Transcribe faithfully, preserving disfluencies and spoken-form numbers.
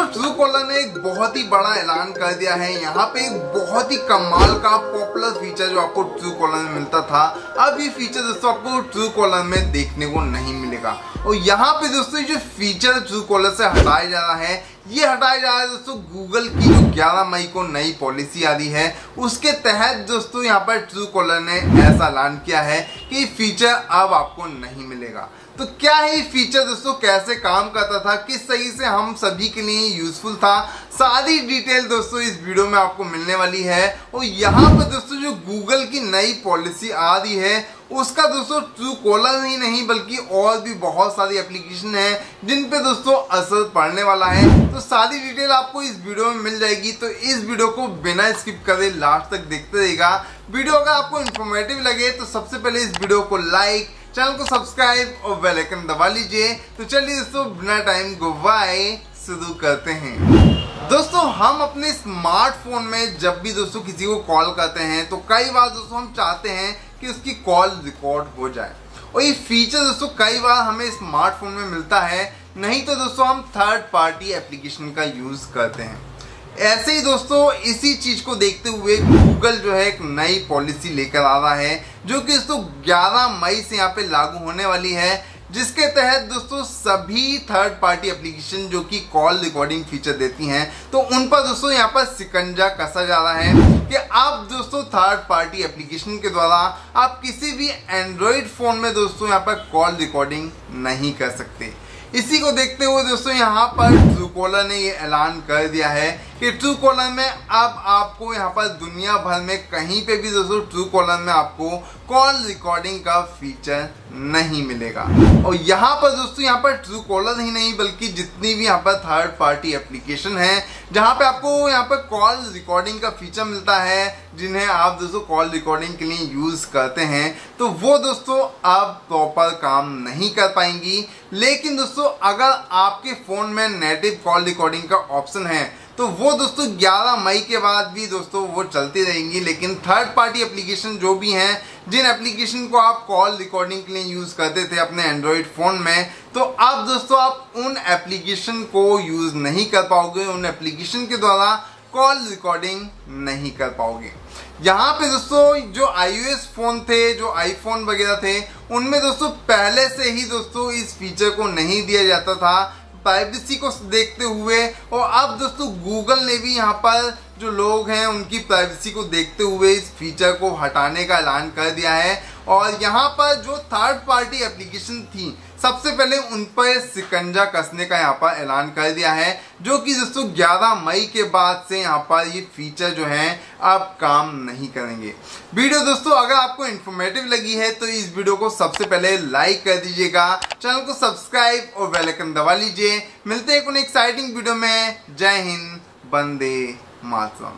Truecaller ने एक बहुत ही बड़ा ऐलान कर दिया है। यहाँ पे एक बहुत ही कमाल का पॉपुलर फीचर जो आपको ट्रूकॉलर में मिलता था, अब ये फीचर दोस्तों आपको ट्रूकॉलर में देखने को नहीं मिलेगा। और यहाँ पे दोस्तों जो फीचर ट्रूकॉलर से हटाया जा रहा है, ये हटाया जा रहा है दोस्तों गूगल की जो ग्यारह मई को नई पॉलिसी आ रही है, उसके तहत दोस्तों यहाँ पर ट्रूकॉलर ने ऐसा ऐलान किया है कि फीचर अब आपको नहीं मिलेगा। तो क्या है ये फीचर दोस्तों, कैसे काम करता था, किस सही से हम सभी के लिए यूजफुल था, सारी डिटेल दोस्तों इस वीडियो में आपको मिलने वाली है। और यहाँ पर दोस्तों जो गूगल की नई पॉलिसी आ रही है, उसका दोस्तों ट्रूकॉलर ही नहीं बल्कि और भी बहुत सारी एप्लीकेशन है जिन पे दोस्तों असर पड़ने वाला है। तो सारी डिटेल आपको इस वीडियो में मिल जाएगी, तो इस वीडियो को बिना स्किप करे लास्ट तक देखते रहिएगा। वीडियो अगर आपको इन्फॉर्मेटिव लगे तो सबसे पहले इस वीडियो को लाइक, चैनल को सब्सक्राइब और बेल आइकन दबा लीजिए। तो चलिए दोस्तों बिना टाइम गवाए शुरू करते हैं। दोस्तों हम अपने स्मार्टफोन में जब भी दोस्तों किसी को कॉल करते हैं तो कई बार दोस्तों हम चाहते हैं कि उसकी कॉल रिकॉर्ड हो जाए, और ये फीचर दोस्तों कई बार हमें स्मार्टफोन में मिलता है, नहीं तो दोस्तों हम थर्ड पार्टी एप्लीकेशन का यूज करते हैं। ऐसे ही दोस्तों इसी चीज को देखते हुए गूगल जो है एक नई पॉलिसी लेकर आ रहा है, जो कि दोस्तों ग्यारह मई से यहाँ पे लागू होने वाली है, जिसके तहत दोस्तों सभी थर्ड पार्टी एप्लीकेशन जो कि कॉल रिकॉर्डिंग फीचर देती हैं, तो उन पर दोस्तों यहाँ पर शिकंजा कसा जा रहा है कि आप दोस्तों थर्ड पार्टी एप्लीकेशन के द्वारा आप किसी भी एंड्रॉइड फोन में दोस्तों यहाँ पर कॉल रिकॉर्डिंग नहीं कर सकते। इसी को देखते हुए दोस्तों यहाँ पर ट्रूकॉलर ने ये ऐलान कर दिया है कि ट्रूकॉलर में अब आपको यहाँ पर दुनिया भर में कहीं पे भी दोस्तों ट्रूकॉलर में आपको कॉल रिकॉर्डिंग का फीचर नहीं मिलेगा। और यहाँ पर दोस्तों यहाँ पर ट्रूकॉलर ही नहीं बल्कि जितनी भी यहाँ पर थर्ड पार्टी एप्लीकेशन है जहाँ पे आपको यहाँ पर कॉल रिकॉर्डिंग का फीचर मिलता है, जिन्हें आप दोस्तों कॉल रिकॉर्डिंग के लिए यूज करते हैं, तो वो दोस्तों अब प्रॉपर काम नहीं कर पाएंगी। लेकिन दोस्तों अगर आपके फोन में नेटिव कॉल रिकॉर्डिंग का ऑप्शन है तो वो दोस्तों ग्यारह मई के बाद भी दोस्तों वो चलती रहेंगी। लेकिन थर्ड पार्टी एप्लीकेशन जो भी हैं, जिन एप्लीकेशन को आप कॉल रिकॉर्डिंग के लिए यूज करते थे अपने एंड्रॉइड फोन में, तो अब दोस्तों आप उन एप्लीकेशन को यूज नहीं कर पाओगे, उन एप्लीकेशन के द्वारा कॉल रिकॉर्डिंग नहीं कर पाओगे। यहाँ पे दोस्तों जो आईओएस फोन थे, जो आईफोन वगैरह थे, उनमें दोस्तों पहले से ही दोस्तों इस फीचर को नहीं दिया जाता था प्राइवेसी को देखते हुए। और अब दोस्तों गूगल ने भी यहाँ पर जो लोग हैं उनकी प्राइवेसी को देखते हुए इस फीचर को हटाने का ऐलान कर दिया है। और यहाँ पर जो थर्ड पार्टी एप्लीकेशन थी सबसे पहले उन पर शिकंजा कसने का यहाँ पर ऐलान कर दिया है, जो कि दोस्तों ग्यारह मई के बाद से यहाँ पर ये फीचर जो है अब काम नहीं करेंगे। वीडियो दोस्तों अगर आपको इन्फॉर्मेटिव लगी है तो इस वीडियो को सबसे पहले लाइक कर दीजिएगा, चैनल को सब्सक्राइब और बेल आइकन दबा लीजिए। मिलते हैं एक एक्साइटिंग वीडियो में। जय हिंद, वंदे मातरम।